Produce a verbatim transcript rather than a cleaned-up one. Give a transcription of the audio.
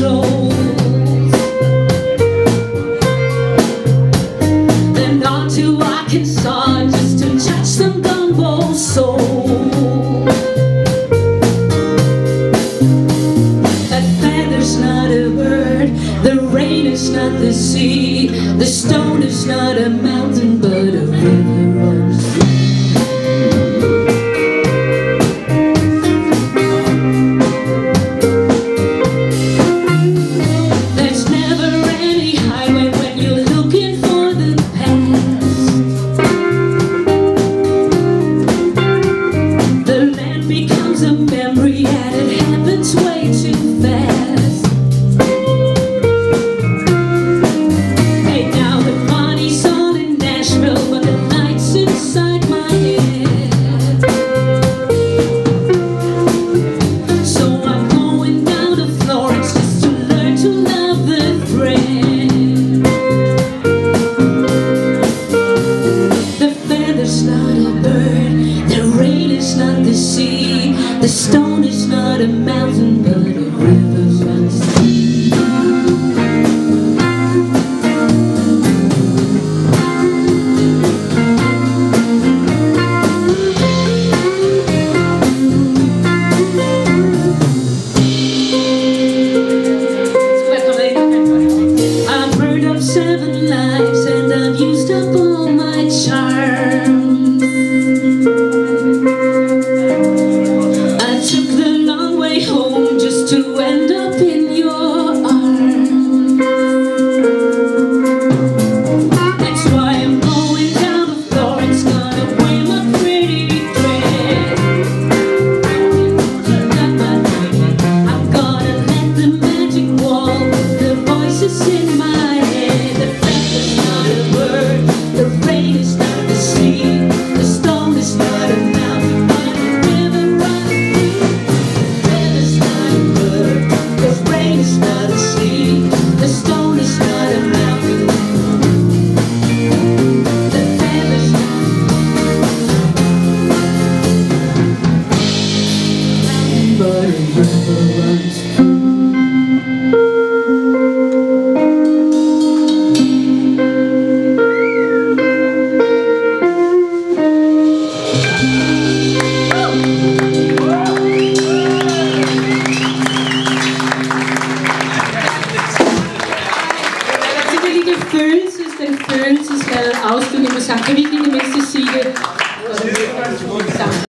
controls. Then on to Arkansas just to touch some gumbo soul. That feather's not a bird, the rain is not the sea, the stone is not a mountain but a river runs through. The stone is not a mountain, but a river runs through. I've burned up seven lives and I've used up all my charms. Home just to end up in your arms. That's why I'm going down to Florence, gonna wear my pretty dress. I'm gonna let the magic walk the voices in my head. The feather's not a bird, the rain is not the sea, the stone is not a mountain, but a river runs through. The rain is not a sea, the stone is not a mountain. The feather's not a mountain, but a river runs through. Den følelsesladet afslutning på sang. Kan vi ikke lige det mindste sige det?